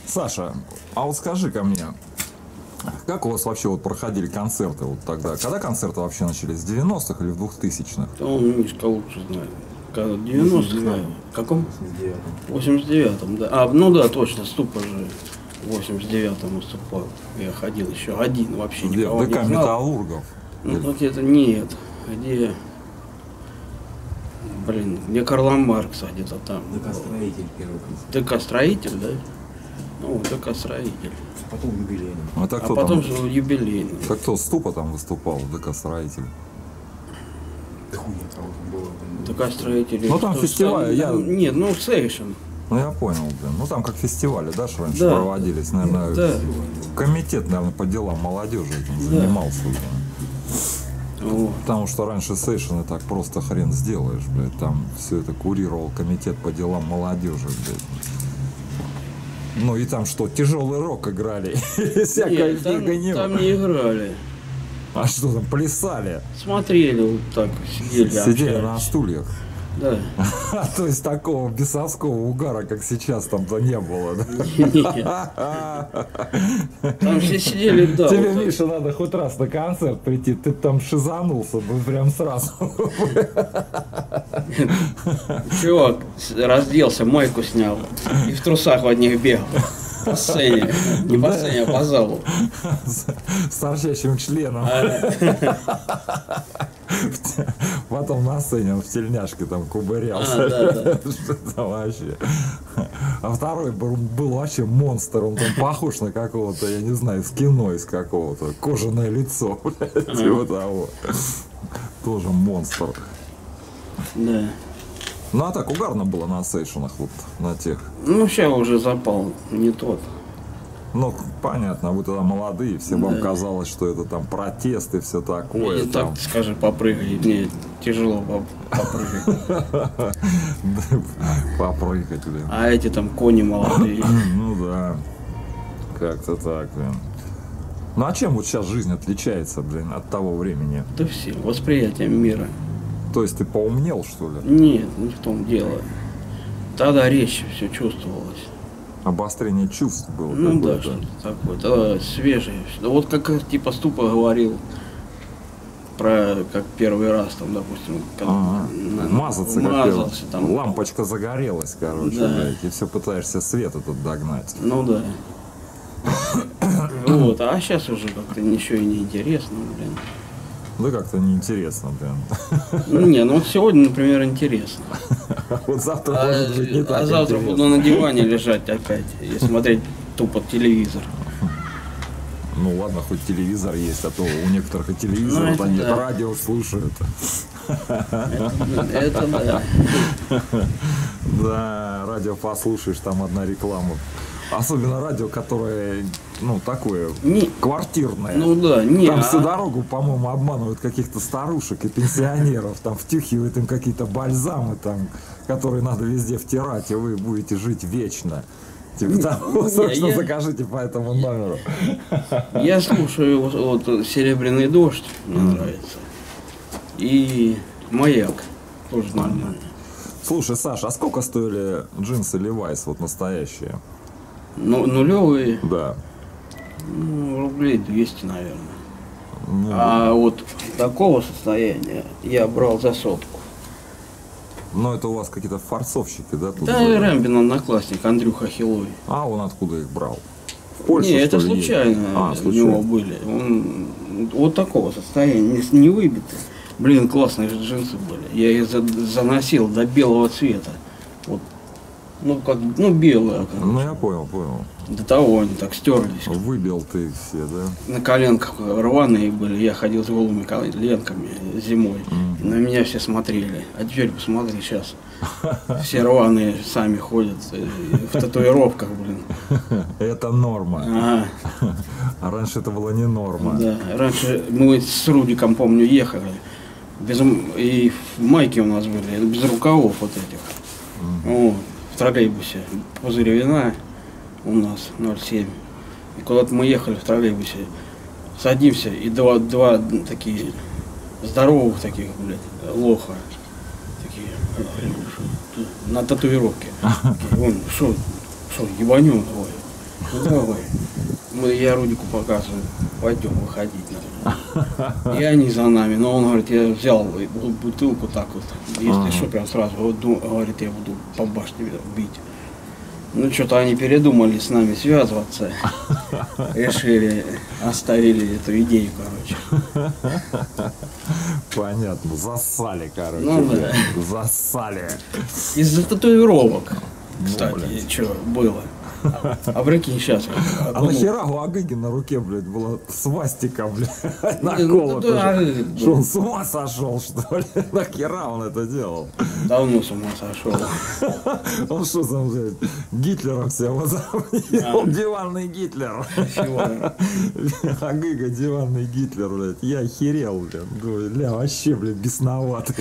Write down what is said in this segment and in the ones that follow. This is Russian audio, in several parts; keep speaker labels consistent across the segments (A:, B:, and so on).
A: Саша, а вот скажи-ка мне, как у вас вообще вот проходили концерты вот тогда? Когда концерты вообще начались? В 90-х или в 2000-х?
B: Да он Мишка лучше знает. Когда, 90-х, наверное. В каком? 89-м, да. А, ну да, точно, Ступа же в 89-м выступал. Я ходил еще один, вообще
A: Где?
B: никого
A: ДК
B: не знал.
A: Металлургов?
B: Ну, вот это нет. Где? Блин, где Карл Маркс где-то там.
C: ДК-строитель первый концерт.
B: ДК-строитель, да? Ну, ДК-строитель.
C: Потом юбилейный.
A: А, так
B: А
A: кто
B: потом
A: там?
B: же юбилейный.
A: Так кто, Ступа там выступал, ДК-строитель?
C: Да хуйня, кого там было.
B: ДК-строитель.
A: Ну, там
B: Что,
A: фестиваль, я-
B: Нет, ну, Сейшн.
A: Ну я понял, блин. Ну там как фестивали, да, что раньше
B: Да.
A: проводились, наверное.
B: Да.
A: Комитет, наверное, по делам молодежи этим занимался, блин.
B: Вот.
A: Потому что раньше сейшены так просто хрен сделаешь, блядь. Там все это курировал комитет по делам молодежи, блядь. Ну и там что, тяжелый рок играли, всякая
B: Нет, там
A: фигня.
B: не играли.
A: А что там, плясали?
B: Смотрели вот так, сидели,
A: Сидели на
B: общались.
A: стульях.
B: Да.
A: То есть такого бесовского угара, как сейчас, там-то не было, да?
B: Нет. Там все сидели, да.
A: Тебе,
B: вот так.
A: Миша, надо хоть раз на концерт прийти, ты там шизанулся бы прям сразу.
B: Чувак разделся, майку снял и в трусах в одних бегал. По сцене. Не по сцене, а по залу.
A: С торчащим членом. Потом на сцене он в тельняшке там кубырялся.
B: Да.
A: Что там вообще? А второй был вообще монстр. Он там похож на какого-то, я не знаю, из кино из какого-то. Кожаное лицо, блядь, типа того. Тоже монстр.
B: Да.
A: Ну а так угарно было на сейшенах, вот на тех.
B: Ну, сейчас уже запал не тот.
A: Ну, понятно, вы тогда молодые, всем вам казалось, что это там протесты, все такое.
B: И так,
A: Там.
B: скажи, попрыгай. Мне тяжело попрыгать.
A: Попрыгать, блин.
B: А эти там кони молодые.
A: Ну да, как-то так, блин. Ну а чем вот сейчас жизнь отличается, блин, от того времени?
B: Да все, восприятием мира.
A: То есть ты поумнел, что ли?
B: Нет, не в том дело. Тогда резче все чувствовалось.
A: Обострение чувств было
B: Ну да,
A: какое-то.
B: что-то такое. Тогда свежее. Да вот как типа Ступа говорил про как первый раз там, допустим, как
A: Мазаться, как
B: мазался там.
A: лампочка загорелась, короче,
B: Да.
A: блядь, и все пытаешься свет этот догнать.
B: Ну да. Вот, а сейчас уже как-то ничего и не интересно, блин.
A: Да как-то неинтересно, блин.
B: Ну не, ну вот сегодня, например, интересно.
A: Вот завтра может быть не так
B: А завтра
A: интересно.
B: буду на диване лежать опять и смотреть тупо телевизор.
A: Ну ладно, хоть телевизор есть, а то у некоторых и телевизора
B: это
A: нет,
B: да.
A: радио слушают.
B: Это да.
A: Да, радио послушаешь, там одна реклама. Особенно радио, которое, ну, такое,
B: Не-
A: квартирное.
B: Ну да, не.
A: Там всю дорогу, по-моему, обманывают каких-то старушек и пенсионеров, там втюхивают им какие-то бальзамы, там, которые надо везде втирать, и вы будете жить вечно. Типа того, срочно
B: я-
A: закажите по этому номеру.
B: Я слушаю вот «Серебряный дождь», мне нравится. И «Маяк» тоже нормально.
A: Слушай, Саша, а сколько стоили джинсы Levi's вот настоящие?
B: Ну, нулевые,
A: Да.
B: ну, рублей 200, наверное.
A: Ну,
B: А вот такого состояния я брал за 100.
A: но это у вас какие-то форцовщики, да? тут
B: Да,
A: были?
B: Рэмбин одноклассник, Андрюха Хилой.
A: А он откуда их брал? В Польше,
B: Не, это
A: что ли,
B: случайно
A: ездил? А,
B: у
A: случайно.
B: него были. Он вот такого состояния, не выбитый. Блин, классные же джинсы были. Я их заносил до белого цвета. Вот. Ну, как, ну, белые. Как.
A: Ну, я понял.
B: До того они так стерлись.
A: Выбил ты их все, да?
B: На коленках рваные были. Я ходил с голыми коленками зимой. И на меня все смотрели. А теперь посмотри сейчас. Все рваные сами ходят. В татуировках, блин.
A: Это норма.
B: Ага.
A: А раньше это была не норма.
B: Да, раньше мы с Рудиком, помню, ехали. И майки у нас были, без рукавов вот этих. Вот, в троллейбусе. Пузырь вина у нас 0,7. И куда-то мы ехали в троллейбусе. Садимся, и два такие здоровых таких, блядь, лоха. Такие, на татуировке. Такие, он, что, ебанем твой. Давай. Я Рудику показываю, пойдем выходить надо. И они за нами. Но он говорит, я взял бутылку так вот. Если что, прям сразу, вот, говорит, я буду по башне бить. Ну, что-то они передумали с нами связываться. Решили, оставили эту идею, короче.
A: Понятно, зассали, короче.
B: Ну да.
A: Зассали.
B: Из-за татуировок,
A: Ну,
B: кстати,
A: блядь.
B: что было. А прикинь, сейчас.
A: А нахера у Агыги на руке, блядь, была свастика, блядь,
B: Ну,
A: наколота?
B: да,
A: Что он с ума сошел, что ли? Нахера он это делал?
B: Давно с ума сошел.
A: Он что там, блядь, Гитлером себя возомнил? Диванный Гитлер. Агыга диванный Гитлер, блядь. Я охерел, блядь. Думаю, ля, вообще, блядь, бесноватый.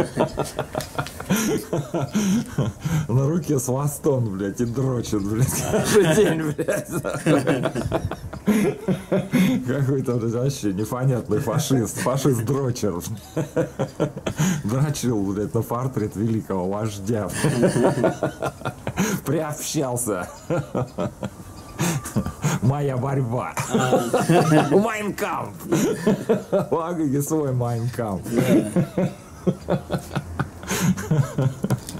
A: На руке свастон, блядь, и дрочит, блядь. Каждый день, блядь. Какой-то, блядь, вообще непонятный фашист. Фашист-дрочер. Дрочил, блядь, на портрет великого вождя. Приобщался. Моя борьба. Майнкамп. У Агыги свой Майнкамп.